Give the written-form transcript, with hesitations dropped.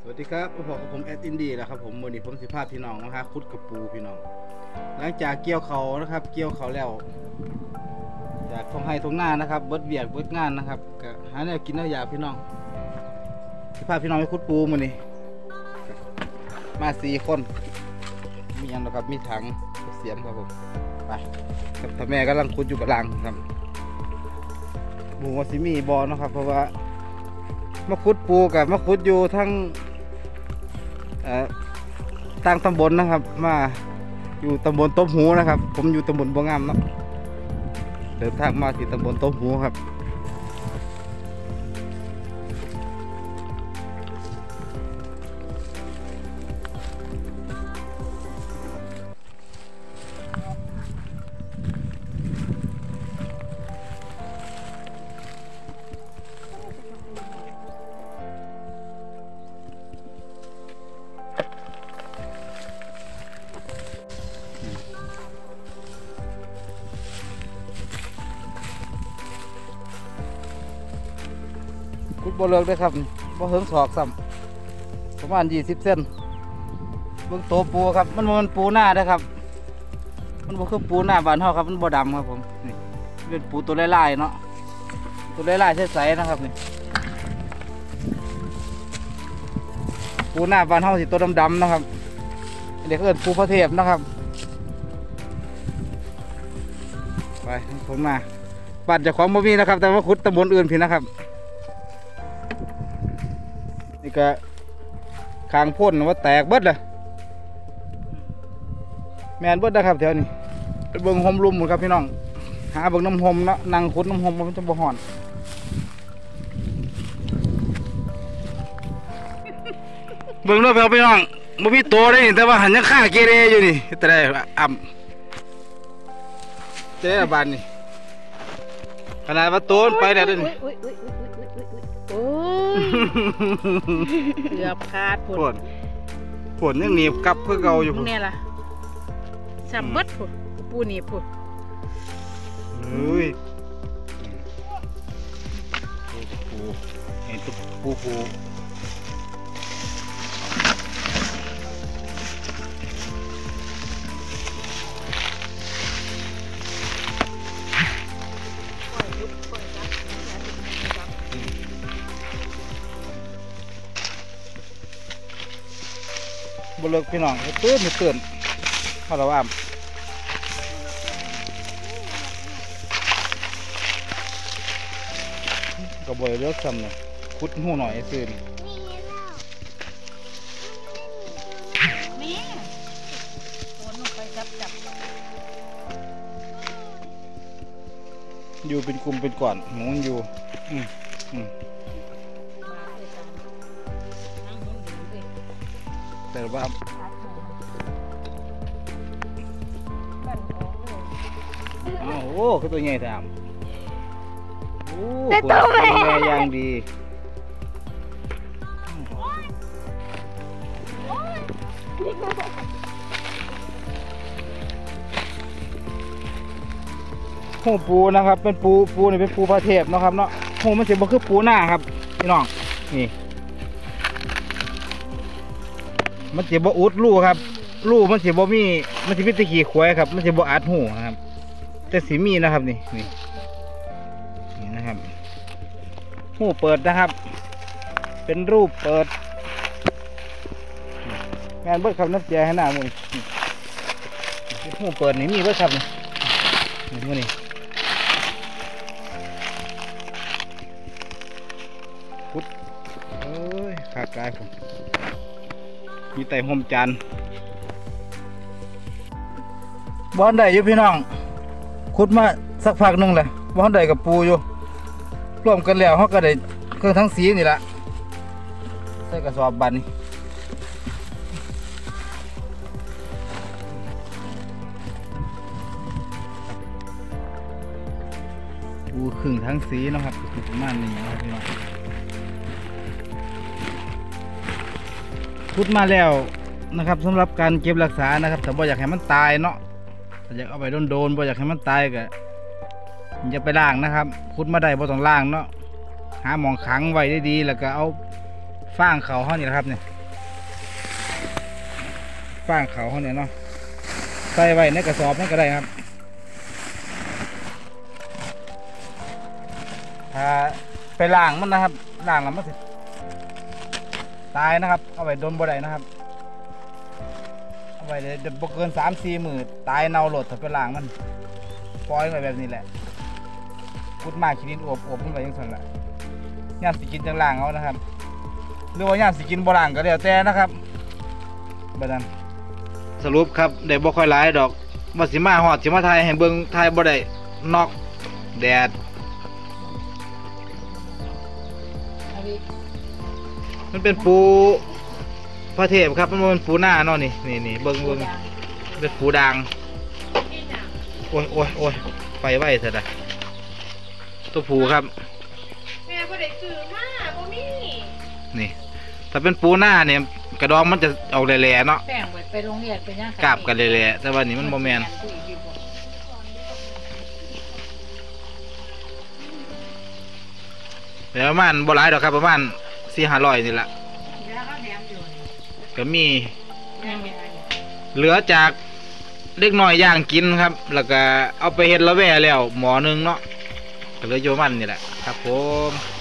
สวัสดีครับพบกับผมแอดอินดี้แล้วครับผมวันนี้ผมสิพาพี่น้องมาคุดกับปูพี่น้องหลังจากเกี่ยวเขานะครับเกี่ยวเขาแล้วจากทงไฮทงหน้านะครับเบิดเบียดเบิดงานนะครับก็หาแนวกินแนวอยากพี่น้องสิพาพี่น้องไปคุดปูมื้อนี้มา4 คนมีอย่างนะครับมีถังเสียมครับผมไปกับพ่อแม่กำลังคุดอยู่กับลังครับหมูวาซิมีบอนะครับเพราะว่ามาคุดปูกับมาคุดอยู่ทั้งต่างตำบลนะครับมาอยู่ตำบลต้มหูนะครับผมอยู่ตำบลบัวงามเนาะเดินทางมาที่ตำบลต้มหูครับคุดบ่เลิกได้ครับบ่เฮิงศอกซ้ำประมาณ20 เซนเบื้องโตปูครับมันปูหน้าได้ครับมันบ่คือปูหน้าบ้านเฮาครับมันบ่ดำครับผมนี่เป็นปูตัวลายๆเนาะตัวลายๆใสๆนะครับนี่ปูหน้าบ้านเฮาสิตัวดำๆนะครับเด็กเอิ้นปูพระเทพนะครับไปผมมาบ้านเจ้าของบ่มีนะครับแต่ว่าขุดตำบลอื่นพี่นะครับนี่ก็คางพ่นว่าแตกเบิดเลยแมนเบิดนะครับแถวนี้เบิ่งหมลุ่มหมดครับพี่น้องหาเบิ่งน้ำหมเนาะนั่งขุดน้ำหมมันจะบ่ห่อนเบิ่งด้วยพี่น้องบ่มีโตได้แต่ว่าหันยังฆ่าเกเรอยู่นี่แต่ได้อ่ำเจ๊บานนี่ขนาดว่าโตนไปแล้วนี่โอ้เกือบขาดผลยังหนีบกับเพื่อเก่าอยู่เนี่ยล่ะสับเบิดปูนี่ปูเฮ้ยปูเห็นตุ๊กปูบเลิกพี่น้องตื่นเขาเราอ้ำก็บ่อยเลือกซ้ำเลยคุดหูหน่อยซื่นอยู่เป็นกลุ่มเป็นก่อนหมูอยู่แต่ว่าโอ้คือตัวใหญ่แต่โอ้ตัวแม่ย่างดีหูปูนะครับเป็นปูนี่เป็นปูพระเทพนะครับเนาะหูมันเสียบ่คือปูหน้าครับพี่น้องนี่มันเสียบ่อุดรูครับรูมันเสียบ่มีมันเสียพิตะขี้ควายครับมันเสียบ่อัดหูนะครับแต่สีมีนะครับนี่นะครับหูเปิดนะครับเป็นรูปเปิดงานเบิดครับนับแจให้หน้ามือหูเปิดนี่มีเบิดครับนี่มือนี่พุดเอ้ยขากายผมมีไต่ห่มจานบ้านใดอยู่พี่น้องขุดมาสักพักนึงเลยบ้านใดกับปูอยู่ร่วมกันแล้วเขาก็ได้เครื่องทั้งสีนี่แหละใส่กระสอบบันนี่ปูครึ่งทั้งสีนะครับประมาณนี้นะครับพี่น้องขุดมาแล้วนะครับสำหรับการเก็บรักษานะครับแต่บ่อยากให้มันตายเนาะอยากเอาไปโดนบ่อยากให้มันตายก็อย่าไปล้างนะครับขุดมาได้บ่ต้องล้างเนาะหาหมองขังไว้ได้ดีแล้วก็เอาฟางเขานี่นะครับเนี่ยฟางเขาเขาเนี่ยเนาะใส่ไว้ในกระสอบนั่นก็ได้ครับถ้าไปล้างมันนะครับล้างแล้วมันสิตายนะครับเอาไว้โดนบ่ได้นะครับเอาไว้เลยบ่เกิน3-4 มื้อตายเน่าโลดถ้าไปล้างมันปล่อยไว้แบบนี้แหละพุดมาขี้ดินอวบมันไว้จังซั่นแหละย่ามสิกินจังล้างเอานะครับหรือว่าย่ามสิกินบ่ล้างก็แล้วแต่นะครับแบบนั้นสรุปครับได้บ่ค่อยหลายดอกว่าสิมาฮอดสิมาถ่ายให้เบิ่งถ่ายบ่ได้นอกแดดมันเป็นปูพระเทพครับมันเป็นปูหน้าเนาะนี่เบิ่งเป็นปูด่างโอ้ยไฟไหม้เถอะนะตัวผูครับแม่บ่ได้ซื้อมาบ่มีนี่ถ้าเป็นปูหน้าเนี่ยกระดองมันจะออกแหล่ๆเนาะแป้งไปโรงเรียนไปยังกาบกันแหล่ๆแต่ว่านี่มันบ่แม่นแล้วประมาณบ่หลายดอกครับประมาณ400-500นี่แหละก็มีเหลือจากเล็กน้อยย่างกินครับแล้วก็เอาไปเฮ็ดละแว่แล้วหมอนึงเนาะก็เหลืออยู่ประมาณนี่แหละครับผม